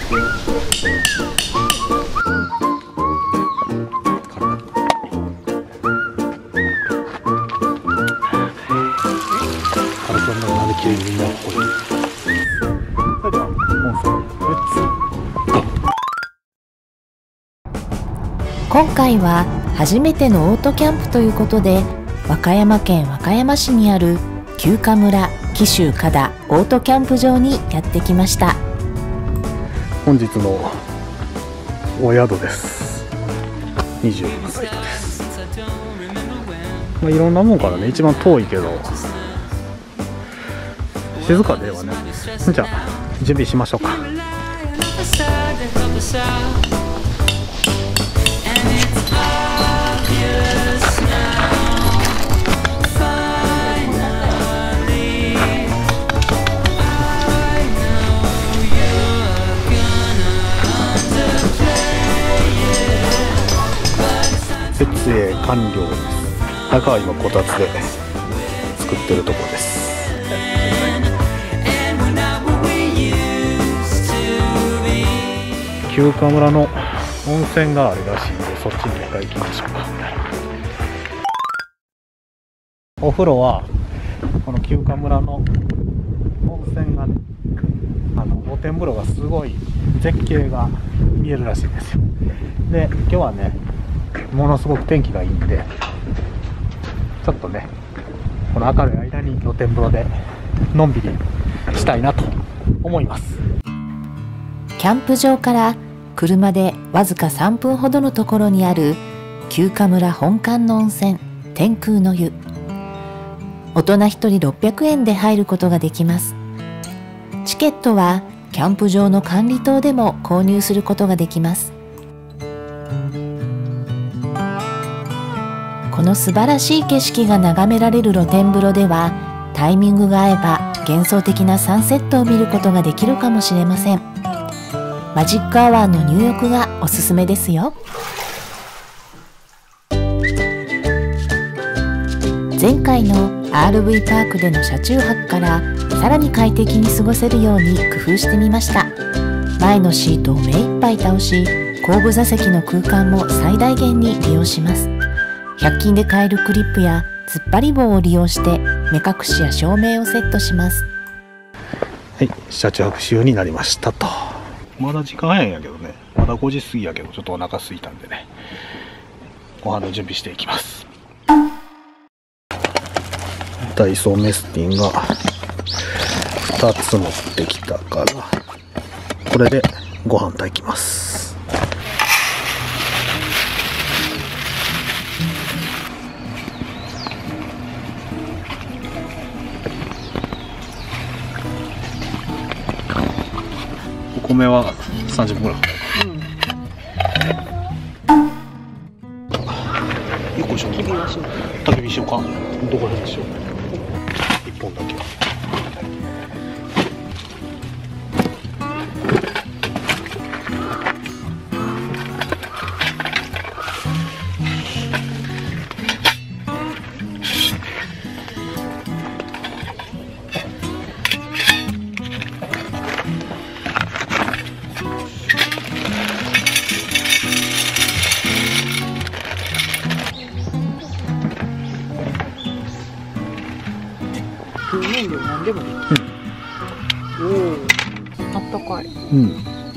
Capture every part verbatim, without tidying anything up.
今回は初めてのオートキャンプということで、和歌山県和歌山市にある休暇村紀州加田オートキャンプ場にやってきました。 本日のお宿です。にじゅうよんサイトです。まあ、いろんなもんからね、一番遠いけど静かではね。じゃあ準備しましょうか。設営完了です。中は今こたつで作ってるところです。休暇村の温泉があるらしいんで、そっちに一回行きましょうか。お風呂はこの休暇村の温泉が、あの露天風呂がすごい絶景が見えるらしいんですよ。で今日はね、ものすごく天気がいいんで、ちょっとねこの明るい間に露天風呂でのんびりしたいなと思います。 キャンプ場から車でわずかさんぷんほどのところにある休暇村本館の温泉天空の湯。大人ひとりろっぴゃくえんで入ることができます。チケットはキャンプ場の管理棟でも購入することができます。この素晴らしい景色が眺められる露天風呂では、タイミングが合えば幻想的なサンセットを見ることができるかもしれません。マジックアワーの入浴がおすすめですよ。前回の アールブイ パークでの車中泊からさらに快適に過ごせるように工夫してみました。前のシートを目いっぱい倒し、後部座席の空間も最大限に利用します。ひゃく均で買えるクリップや突っ張り棒を利用して目隠しや照明をセットします。 はい、車中泊仕様になりましたと。まだ時間早いんやけどね、まだごじ過ぎやけど、ちょっとお腹空いたんでね、ご飯の準備していきます。ダイソーメスティンがふたつ持ってきたから、これでご飯炊きます。お米はさんじゅっぷんぐらいかかる。うん。よっこいしょ。焚き火しようか。どこでしよう。一本だけ。 燃料何でもいい。うん。おお。あったかい。うん。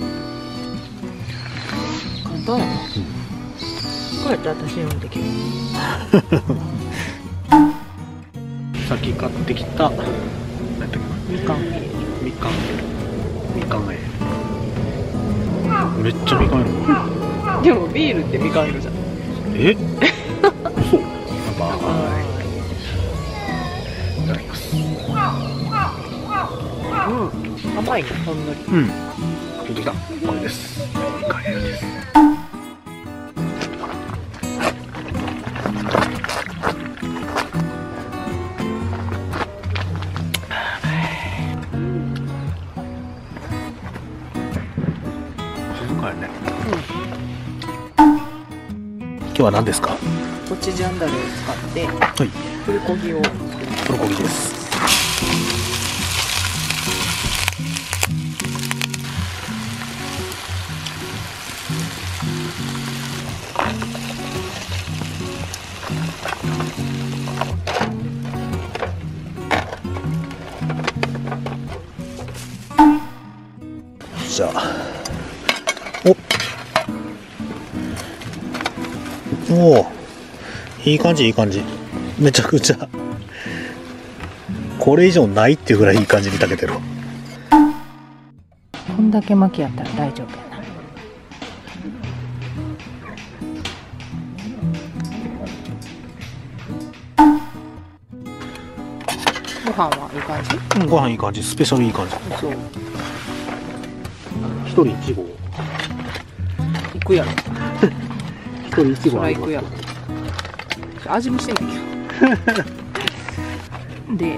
簡単やな。うん、こうやって私にもできる。 さっき買ってきた。 みかん。 みかん。みかんエール。めっちゃみかんエール。 でもビールってみかんエールじゃん。 え？そう。まあ。いただきます。 うん、甘いね、ほんのり。 うん。出てきた。これです。みかんエールです。静かやね。うん。今日は何ですか？ コチュジャンダレを使って、はい、プルコギを。 プルコギです。 じゃあ。おお、いい感じいい感じ。めちゃくちゃこれ以上ないっていうぐらいいい感じに炊けてる。 こんだけ巻きやったら大丈夫やな。ご飯はいい感じ？ うん、ご飯いい感じ。スペシャルいい感じ。 そう。 一人一合。 いくやろ。 一人一合。 そらいくやろ。味見してないけど。で。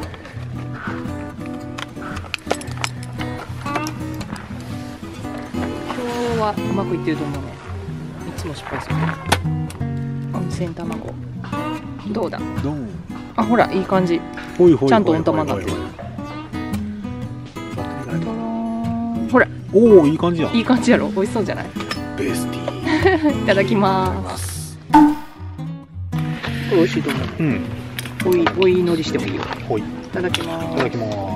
今日はうまくいってると思うね。いつも失敗する。温泉卵。どうだ。 どう。 あ、ほら、いい感じ。 ほいほいほいほいほい。 ちゃんと温玉になってる。ほら。 おお、いい感じやん。 いい感じやろ。美味しそうじゃない。 ベースティー。 いただきます。美味しいと思う。 うん。 おい、おいのりしてもいいよ。 ほい。いいただきます。 ただきます。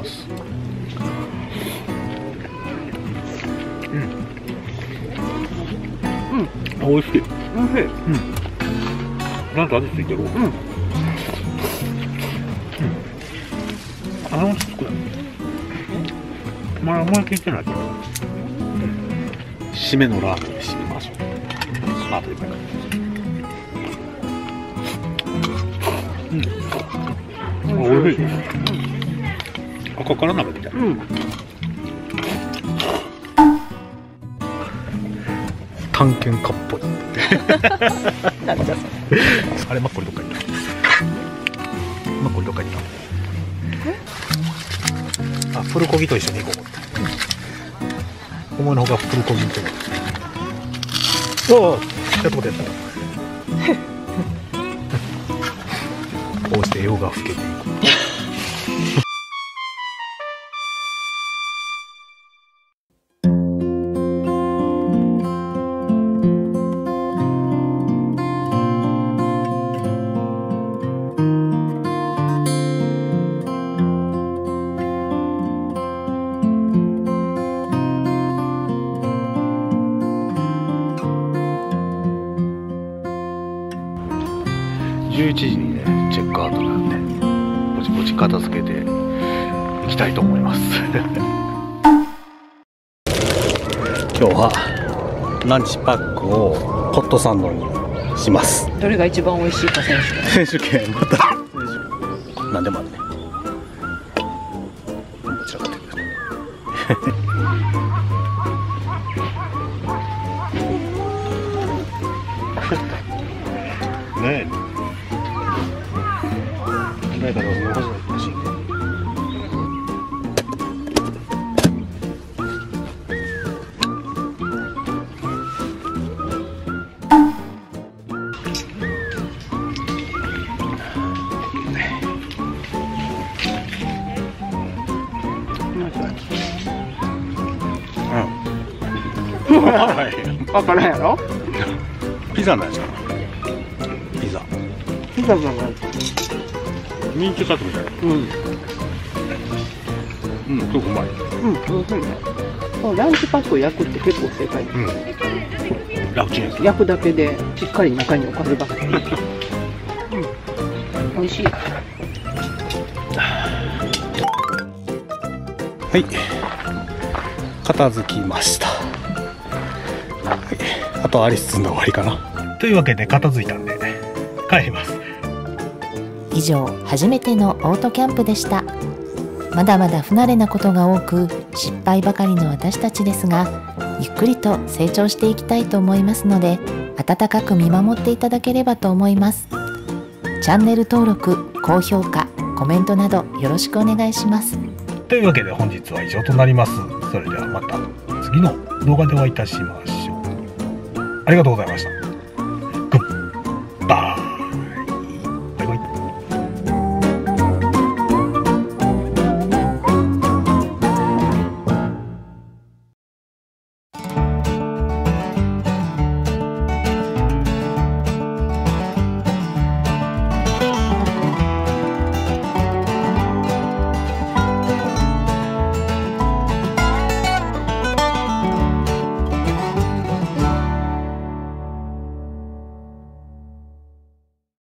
うん。うん。美味しい。 美味しい。 うん。なんと味ついてる。うん。あのつくやん。まああんまり聞いてないけど。締めのラーメンで締めましょう。あとでかい。うん。美味しい。赤から鍋みたいな。うん。探検家っぽい。 なんじゃそれ。 あれマッコリどっか行った。マッコリどっか行った。あ、プルコギと一緒に行こう思って。思いのほかプルコギってこと。おお、やっと待ってやった。こうして夜が更けていく。じゅういちじにね、チェックアウトなんで、ぼちぼち片付けていきたいと思います。今日はランチパックをホットサンドにします。 どれが一番美味しいか選手選手権、また選手権、なんでもあるね。どちらかというとねえ。ないからもう初めて欲しい。うん。分からへん。 分からへんやろ。 ピザなんじゃん。ピザ。 ピザじゃない。 ミンチカツみたいな。うん。うん、すごくうまい。うん、美味しいね。 ランチパックを焼くって結構正解。 うん。楽ちんです。 焼くだけでしっかり中におかずが入ってる。うん。美味しい。はい。片付きました。はい。あとアリス積んで終わりかな。 というわけで片付いたんで帰ります。 以上、初めてのオートキャンプでした。まだまだ不慣れなことが多く失敗ばかりの私たちですが、ゆっくりと成長していきたいと思いますので、温かく見守っていただければと思います。チャンネル登録、高評価、コメントなどよろしくお願いします。 というわけで本日は以上となります。それではまた次の動画でお会いいたしましょう。ありがとうございました。